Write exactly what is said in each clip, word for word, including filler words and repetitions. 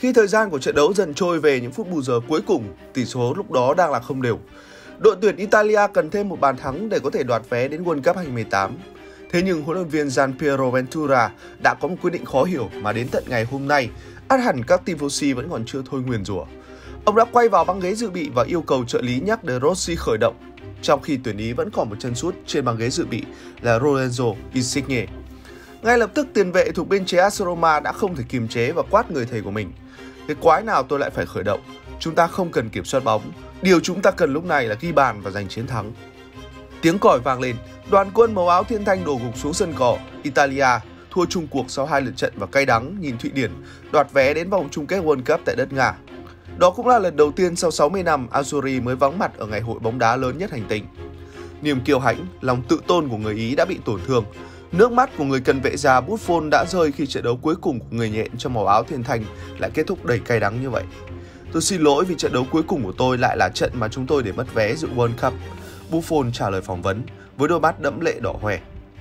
Khi thời gian của trận đấu dần trôi về những phút bù giờ cuối cùng, tỷ số lúc đó đang là không đều. Đội tuyển Italia cần thêm một bàn thắng để có thể đoạt vé đến World Cup hai không một tám. Thế nhưng huấn luyện viên Gianpiero Ventura đã có một quyết định khó hiểu mà đến tận ngày hôm nay, ắt hẳn các tifosi vẫn còn chưa thôi nguyền rủa. Ông đã quay vào băng ghế dự bị và yêu cầu trợ lý nhắc De Rossi khởi động, trong khi tuyển Ý vẫn còn một chân sút trên băng ghế dự bị là Lorenzo Insigne. Ngay lập tức tiền vệ thuộc bên chế a ét Roma đã không thể kiềm chế và quát người thầy của mình: "Cái quái nào tôi lại phải khởi động? Chúng ta không cần kiểm soát bóng. Điều chúng ta cần lúc này là ghi bàn và giành chiến thắng." Tiếng còi vang lên, đoàn quân màu áo thiên thanh đổ gục xuống sân cỏ. Italia thua chung cuộc sau hai lượt trận và cay đắng nhìn Thụy Điển đoạt vé đến vòng chung kết World Cup tại đất Nga. Đó cũng là lần đầu tiên sau sáu mươi năm Azzurri mới vắng mặt ở ngày hội bóng đá lớn nhất hành tinh. Niềm kiêu hãnh, lòng tự tôn của người Ý đã bị tổn thương. Nước mắt của người cần vệ già Buffon đã rơi khi trận đấu cuối cùng của người nhện trong màu áo thiên thanh lại kết thúc đầy cay đắng như vậy. "Tôi xin lỗi vì trận đấu cuối cùng của tôi lại là trận mà chúng tôi để mất vé dự World Cup", Buffon trả lời phỏng vấn với đôi mắt đẫm lệ đỏ hoe.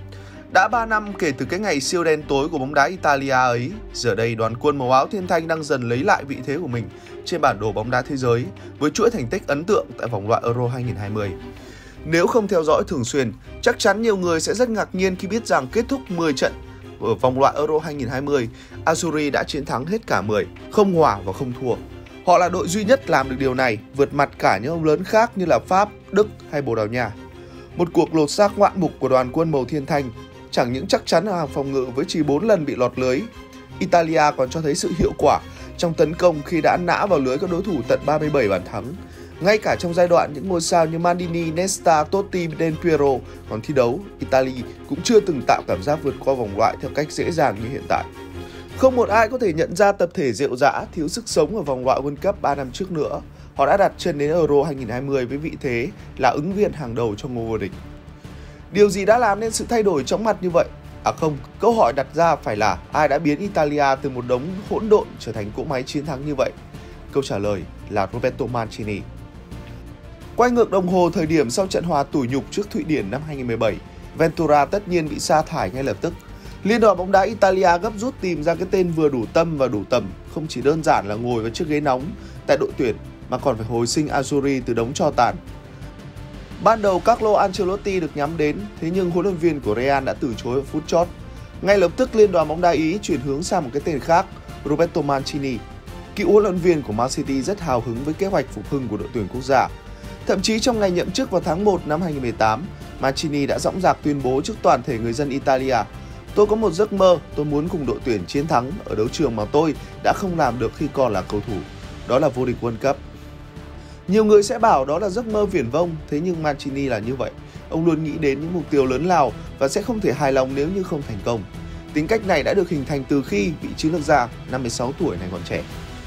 Đã ba năm kể từ cái ngày siêu đen tối của bóng đá Italia ấy, giờ đây đoàn quân màu áo thiên thanh đang dần lấy lại vị thế của mình trên bản đồ bóng đá thế giới với chuỗi thành tích ấn tượng tại vòng loại Euro hai không hai không. Nếu không theo dõi thường xuyên, chắc chắn nhiều người sẽ rất ngạc nhiên khi biết rằng kết thúc mười trận ở vòng loại Euro hai không hai không, Azzurri đã chiến thắng hết cả mười, không hòa và không thua. Họ là đội duy nhất làm được điều này, vượt mặt cả những ông lớn khác như là Pháp, Đức hay Bồ Đào Nha. Một cuộc lột xác ngoạn mục của đoàn quân màu thiên thanh, chẳng những chắc chắn ở hàng phòng ngự với chỉ bốn lần bị lọt lưới, Italia còn cho thấy sự hiệu quả trong tấn công khi đã nã vào lưới các đối thủ tận ba mươi bảy bàn thắng. Ngay cả trong giai đoạn những ngôi sao như Maldini, Nesta, Totti, Del Piero còn thi đấu, Italy cũng chưa từng tạo cảm giác vượt qua vòng loại theo cách dễ dàng như hiện tại. Không một ai có thể nhận ra tập thể rệu rã, thiếu sức sống ở vòng loại World Cup ba năm trước nữa. Họ đã đặt chân đến Euro hai không hai không với vị thế là ứng viên hàng đầu cho ngôi vô địch. Điều gì đã làm nên sự thay đổi chóng mặt như vậy? À không, câu hỏi đặt ra phải là ai đã biến Italia từ một đống hỗn độn trở thành cỗ máy chiến thắng như vậy? Câu trả lời là Roberto Mancini. Quay ngược đồng hồ thời điểm sau trận hòa tủi nhục trước Thụy Điển năm hai không một bảy, Ventura tất nhiên bị sa thải ngay lập tức. Liên đoàn bóng đá Italia gấp rút tìm ra cái tên vừa đủ tâm và đủ tầm, không chỉ đơn giản là ngồi vào chiếc ghế nóng tại đội tuyển mà còn phải hồi sinh Azzurri từ đống tro tàn. Ban đầu Carlo Ancelotti được nhắm đến, thế nhưng huấn luyện viên của Real đã từ chối ở phút chót. Ngay lập tức Liên đoàn bóng đá Ý chuyển hướng sang một cái tên khác, Roberto Mancini. Cựu huấn luyện viên của Man City rất hào hứng với kế hoạch phục hưng của đội tuyển quốc gia. Thậm chí trong ngày nhậm chức vào tháng một năm hai không một tám, Mancini đã dõng dạc tuyên bố trước toàn thể người dân Italia: "Tôi có một giấc mơ, tôi muốn cùng đội tuyển chiến thắng ở đấu trường mà tôi đã không làm được khi còn là cầu thủ, đó là vô địch World Cup." Nhiều người sẽ bảo đó là giấc mơ viển vông, thế nhưng Mancini là như vậy. Ông luôn nghĩ đến những mục tiêu lớn lao và sẽ không thể hài lòng nếu như không thành công. Tính cách này đã được hình thành từ khi vị chiến lược gia năm mươi sáu tuổi này còn trẻ.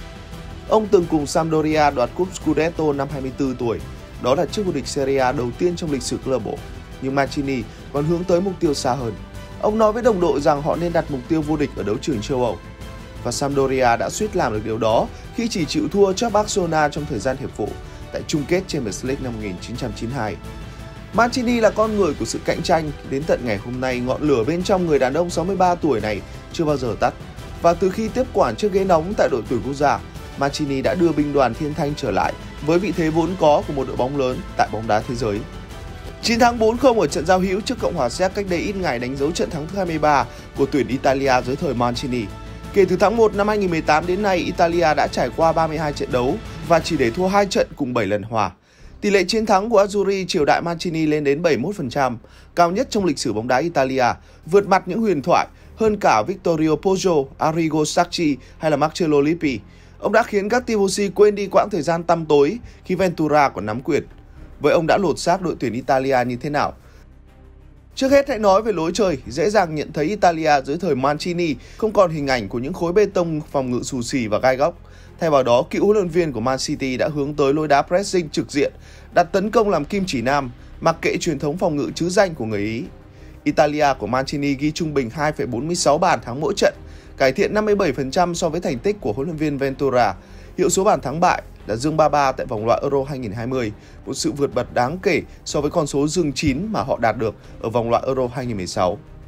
Ông từng cùng Sampdoria đoạt cúp Scudetto năm hai mươi tư tuổi, đó là chức vô địch Serie A đầu tiên trong lịch sử câu lạc bộ. Nhưng Mancini còn hướng tới mục tiêu xa hơn. Ông nói với đồng đội rằng họ nên đặt mục tiêu vô địch ở đấu trường châu Âu. Và Sampdoria đã suýt làm được điều đó khi chỉ chịu thua cho Barcelona trong thời gian hiệp phụ tại chung kết Champions League năm một nghìn chín trăm chín mươi hai. Mancini là con người của sự cạnh tranh, đến tận ngày hôm nay ngọn lửa bên trong người đàn ông sáu mươi ba tuổi này chưa bao giờ tắt. Và từ khi tiếp quản chiếc ghế nóng tại đội tuyển quốc gia, Mancini đã đưa binh đoàn thiên thanh trở lại với vị thế vốn có của một đội bóng lớn tại bóng đá thế giới. Chiến thắng bốn không ở trận giao hữu trước Cộng hòa Séc cách đây ít ngày đánh dấu trận thắng thứ hai mươi ba của tuyển Italia dưới thời Mancini. Kể từ tháng một năm hai không một tám đến nay, Italia đã trải qua ba mươi hai trận đấu và chỉ để thua hai trận cùng bảy lần hòa. Tỷ lệ chiến thắng của Azzurri triều đại Mancini lên đến bảy mươi mốt phần trăm, cao nhất trong lịch sử bóng đá Italia, vượt mặt những huyền thoại hơn cả Vittorio Pozzo, Arrigo Sacchi hay là Marcello Lippi. Ông đã khiến các tifosi quên đi quãng thời gian tăm tối khi Ventura còn nắm quyền. Vậy ông đã lột xác đội tuyển Italia như thế nào? Trước hết hãy nói về lối chơi. Dễ dàng nhận thấy Italia dưới thời Mancini không còn hình ảnh của những khối bê tông phòng ngự xù xì và gai góc. Thay vào đó, cựu huấn luyện viên của Man City đã hướng tới lối đá pressing trực diện, đặt tấn công làm kim chỉ nam, mặc kệ truyền thống phòng ngự trứ danh của người Ý. Italia của Mancini ghi trung bình hai phẩy bốn mươi sáu bàn thắng mỗi trận, cải thiện năm mươi bảy phần trăm so với thành tích của huấn luyện viên Ventura. Hiệu số bàn thắng bại là dương ba ba tại vòng loại Euro hai không hai không, một sự vượt bật đáng kể so với con số dương chín mà họ đạt được ở vòng loại Euro hai không một sáu.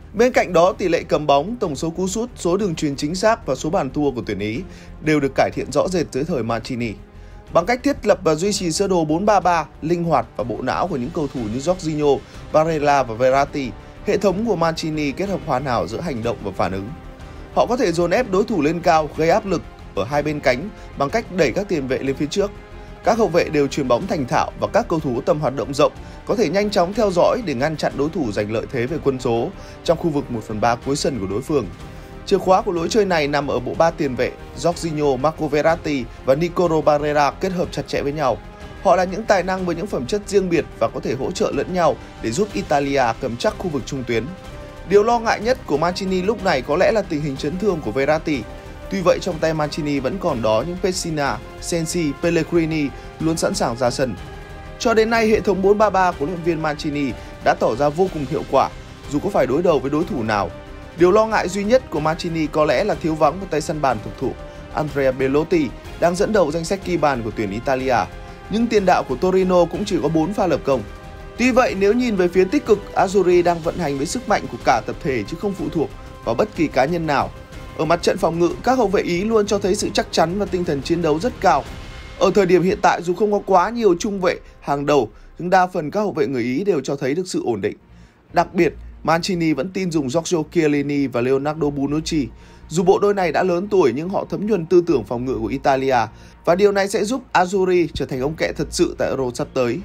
Bên cạnh đó, tỷ lệ cầm bóng, tổng số cú sút, số đường chuyền chính xác và số bàn thua của tuyển Ý đều được cải thiện rõ rệt dưới thời Mancini. Bằng cách thiết lập và duy trì sơ đồ bốn ba ba, linh hoạt và bộ não của những cầu thủ như Jorginho, Barella và Verratti, hệ thống của Mancini kết hợp hoàn hảo giữa hành động và phản ứng. Họ có thể dồn ép đối thủ lên cao, gây áp lực ở hai bên cánh bằng cách đẩy các tiền vệ lên phía trước. Các hậu vệ đều chuyền bóng thành thạo và các cầu thủ có tầm hoạt động rộng có thể nhanh chóng theo dõi để ngăn chặn đối thủ giành lợi thế về quân số trong khu vực một phần ba cuối sân của đối phương. Chìa khóa của lối chơi này nằm ở bộ ba tiền vệ Jorginho, Marco Verratti và Nicolo Barella kết hợp chặt chẽ với nhau. Họ là những tài năng với những phẩm chất riêng biệt và có thể hỗ trợ lẫn nhau để giúp Italia cầm chắc khu vực trung tuyến. Điều lo ngại nhất của Mancini lúc này có lẽ là tình hình chấn thương của Verratti. Tuy vậy, trong tay Mancini vẫn còn đó những Pessina, Sensi, Pellegrini luôn sẵn sàng ra sân. Cho đến nay, hệ thống bốn ba ba của huấn luyện viên Mancini đã tỏ ra vô cùng hiệu quả dù có phải đối đầu với đối thủ nào. Điều lo ngại duy nhất của Mancini có lẽ là thiếu vắng một tay săn bàn thực thụ. Andrea Belotti đang dẫn đầu danh sách ghi bàn của tuyển Italia, nhưng tiền đạo của Torino cũng chỉ có bốn pha lập công. Tuy vậy, nếu nhìn về phía tích cực, Azzurri đang vận hành với sức mạnh của cả tập thể chứ không phụ thuộc vào bất kỳ cá nhân nào. Ở mặt trận phòng ngự, các hậu vệ Ý luôn cho thấy sự chắc chắn và tinh thần chiến đấu rất cao. Ở thời điểm hiện tại, dù không có quá nhiều trung vệ hàng đầu, nhưng đa phần các hậu vệ người Ý đều cho thấy được sự ổn định. Đặc biệt, Mancini vẫn tin dùng Giorgio Chiellini và Leonardo Bonucci. Dù bộ đôi này đã lớn tuổi nhưng họ thấm nhuần tư tưởng phòng ngự của Italia và điều này sẽ giúp Azzurri trở thành ông kẹ thật sự tại Euro sắp tới.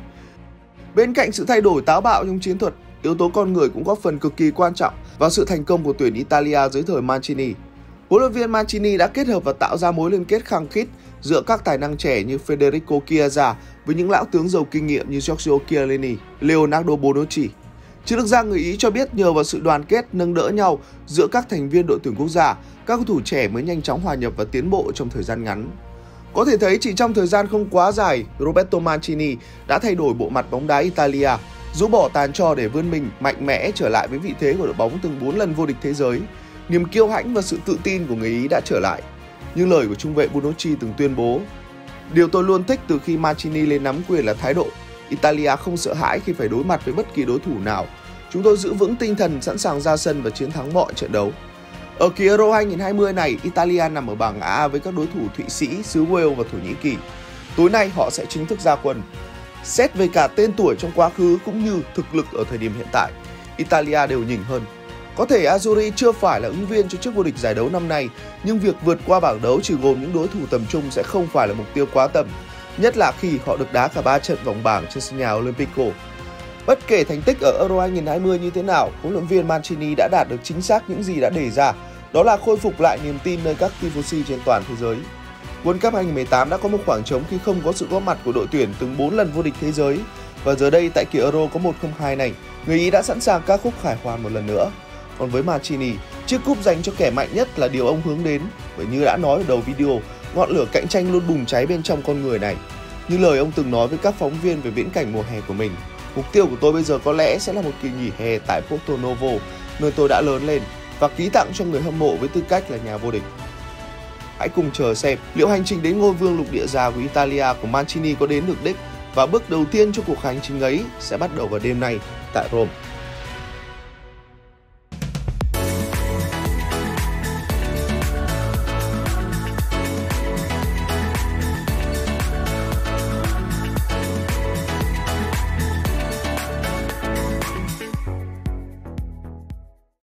Bên cạnh sự thay đổi táo bạo trong chiến thuật, yếu tố con người cũng góp phần cực kỳ quan trọng vào sự thành công của tuyển Italia dưới thời Mancini. Huấn luyện viên Mancini đã kết hợp và tạo ra mối liên kết khăng khít giữa các tài năng trẻ như Federico Chiesa với những lão tướng giàu kinh nghiệm như Giorgio Chiellini, Leonardo Bonucci. Chiến lược gia người Ý cho biết nhờ vào sự đoàn kết, nâng đỡ nhau giữa các thành viên đội tuyển quốc gia, các cầu thủ trẻ mới nhanh chóng hòa nhập và tiến bộ trong thời gian ngắn. Có thể thấy chỉ trong thời gian không quá dài, Roberto Mancini đã thay đổi bộ mặt bóng đá Italia, rũ bỏ tàn tro để vươn mình mạnh mẽ trở lại với vị thế của đội bóng từng bốn lần vô địch thế giới. Niềm kiêu hãnh và sự tự tin của người Ý đã trở lại. Như lời của trung vệ Bonucci từng tuyên bố: "Điều tôi luôn thích từ khi Mancini lên nắm quyền là thái độ. Italia không sợ hãi khi phải đối mặt với bất kỳ đối thủ nào. Chúng tôi giữ vững tinh thần sẵn sàng ra sân và chiến thắng mọi trận đấu." Ở kỳ Euro hai không hai không này, Italia nằm ở bảng A với các đối thủ Thụy Sĩ, xứ Wales và Thổ Nhĩ Kỳ. Tối nay họ sẽ chính thức ra quân. Xét về cả tên tuổi trong quá khứ cũng như thực lực ở thời điểm hiện tại, Italia đều nhỉnh hơn. Có thể Azzurri chưa phải là ứng viên cho chức vô địch giải đấu năm nay, nhưng việc vượt qua bảng đấu chỉ gồm những đối thủ tầm trung sẽ không phải là mục tiêu quá tầm, nhất là khi họ được đá cả ba trận vòng bảng trên sân nhà Olimpico. Bất kể thành tích ở Euro hai không hai không như thế nào, huấn luyện viên Mancini đã đạt được chính xác những gì đã đề ra, đó là khôi phục lại niềm tin nơi các tifosi trên toàn thế giới. World Cup hai không một tám đã có một khoảng trống khi không có sự góp mặt của đội tuyển từng bốn lần vô địch thế giới, và giờ đây tại kỳ Euro có một không hai này, người Ý đã sẵn sàng ca khúc khải hoàn một lần nữa. Còn với Mancini, chiếc cúp dành cho kẻ mạnh nhất là điều ông hướng đến, bởi như đã nói ở đầu video, ngọn lửa cạnh tranh luôn bùng cháy bên trong con người này. Như lời ông từng nói với các phóng viên về viễn cảnh mùa hè của mình: "Mục tiêu của tôi bây giờ có lẽ sẽ là một kỳ nghỉ hè tại Porto Novo, nơi tôi đã lớn lên, và ký tặng cho người hâm mộ với tư cách là nhà vô địch." Hãy cùng chờ xem liệu hành trình đến ngôi vương lục địa già của Italia của Mancini có đến được đích, và bước đầu tiên cho cuộc hành trình ấy sẽ bắt đầu vào đêm nay tại Rome.